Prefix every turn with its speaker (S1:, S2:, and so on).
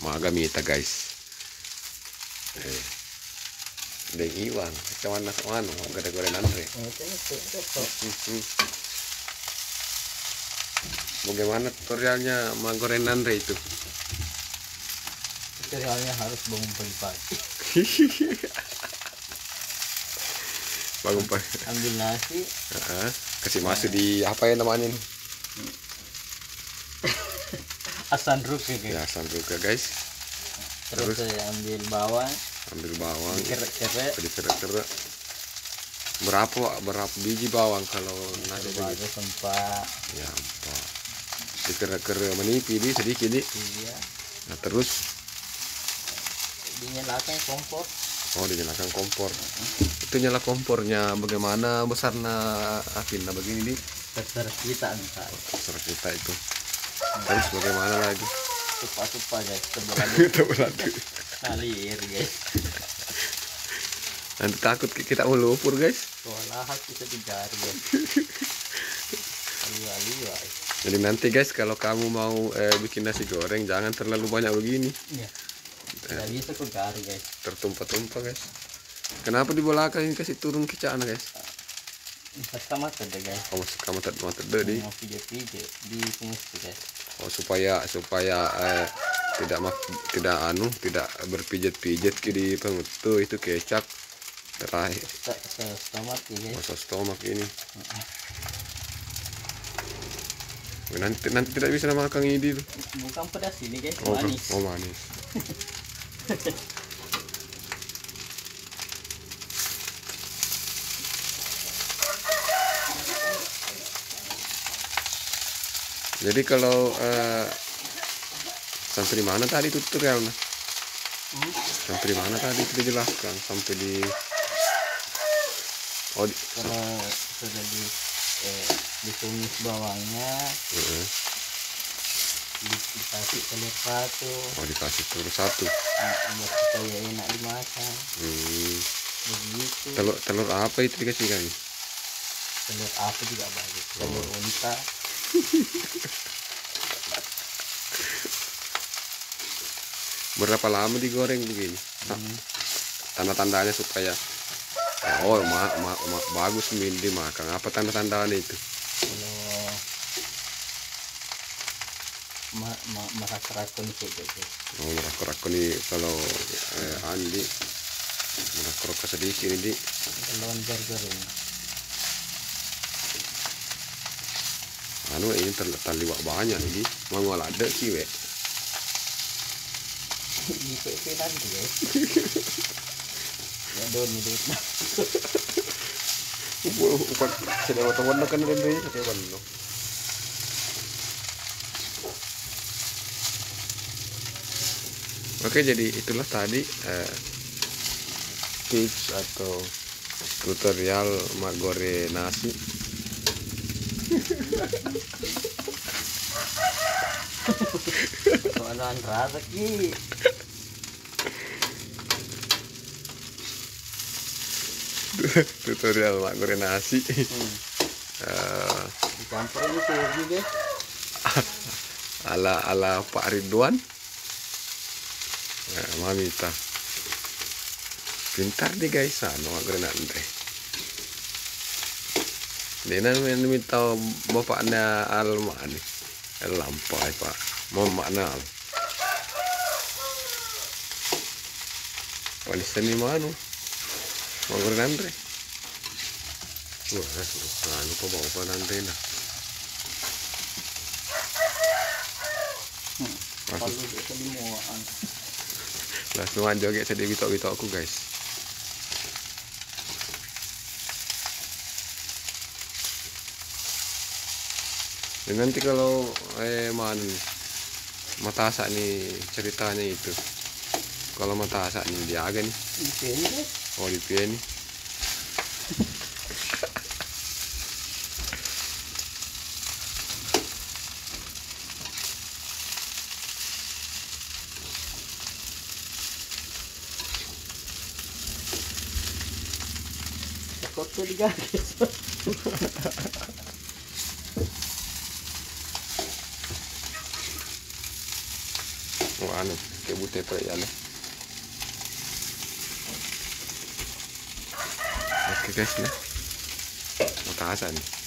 S1: Magamita guys. Deng iwan, cawan nak anu, gada goreng Andre. Bagaimana tutorialnya menggoreng Andre itu?
S2: Tutorialnya harus bangun pagi-pagi.
S1: Bangun pagi.
S2: Ambil nasi.
S1: Kasih masuk di apa ya namanya ini?
S2: Asandruka guys.
S1: Ya sandruka guys.
S2: Terus saya ambil bawang. Dikerek-kerek.
S1: Berapa biji bawang kalau nasi begitu?
S2: Sempat.
S1: Ya empat. Dikerek-kerek menipi di sedikit di.
S2: Iya.
S1: Nah terus
S2: dinyalakan kompor.
S1: Oh dinyalakan kompor. Itu nyala kompornya bagaimana besarnya apinya begini di?
S2: Terserah kita entar.
S1: Terserah kita itu. Terus bagaimana lagi?
S2: Tupa guys.
S1: Terbeladu.
S2: Ngalir guys.
S1: Nanti takut kita mau lumpur guys.
S2: Walahat kita dijari guys. Liwa-liwa.
S1: Jadi nanti guys kalau kamu mau bikin nasi goreng jangan terlalu banyak begini.
S2: Iya. Tidak bisa kok garu guys.
S1: Tertumpah-tumpah guys. Kenapa di belakang ini kasih turun ke sana guys?
S2: Sama tadi guys.
S1: Oh kamu tadi di.
S2: Mau pijat-pijat di sini guys.
S1: Oh supaya tidak berpijat-pijat di pengutu itu kecap terakhir.
S2: Stomak ya guys.
S1: Masa stomak ini. Nanti tidak bisa makan ini tuh.
S2: Bukan pedas ini guys,
S1: Oh,
S2: manis.
S1: Oh manis. Jadi kalau sampai di mana tadi tutorialnya? Sampai di mana tadi itu dijelaskan sampai di
S2: kalau sudah ditumis bawangnya, dikasih telur satu.
S1: Oh dikasih telur satu.
S2: Buat supaya enak dimakan. Begitu.
S1: Telur apa itu dikasih kami?
S2: Telur apa juga bagus. Telur unta.
S1: Berapa lama digoreng begini? Tanda-tandanya supaya bagus dimakan. Apa tanda-tandanya itu?
S2: Kalau merak-rakun itu guys.
S1: Oh merak-rakun nih kalau Andi merak-rakun sedikit ini.
S2: Lawan burger ini.
S1: Anu ini terliwak banyak ini. Mau ada sih we.
S2: Di PP nanti guys. Ya don ini.
S1: Upat sedang warna kan ini sedang warna. Oke jadi itulah tadi tips atau tutorial mak goreng nasi.
S2: Soalan rezeki.
S1: Tutorial mak goreng nasi.
S2: Campurin itu juga.
S1: ala Pak Ridwan. Mamita. Pintar nih guys, mak goreng Andre. Dia minta bapaknya Alma nih. Lampai Pak. Mau makna. Walisan ni mana? Mau goreng Andre. Wah, lupa bawa pan Andre nah.
S2: Kalau bisa dimuaan.
S1: Langsung aja joget sedih bitok-bitok aku guys. Dan nanti kalau matasak nih ceritanya itu. Kalau matasak nih dia agak nih.
S2: Di sini guys.
S1: Oh di pieni.
S2: Kok tuh digaris.
S1: Oh, anu, kayak bute ya. Oke guys, nah. Makasan.